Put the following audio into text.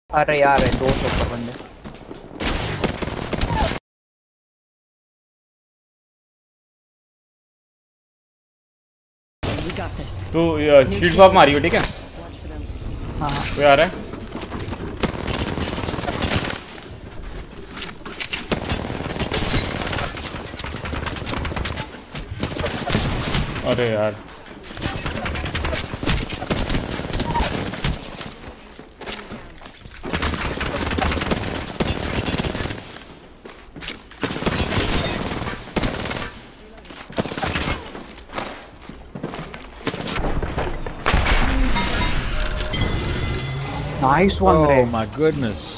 अरे यार 200 पर बंदे। तो शील्ड स्वैप मारियो ठीक है। हाँ कोई आ रहा है। अरे यार नाइस वन रे। Oh my goodness.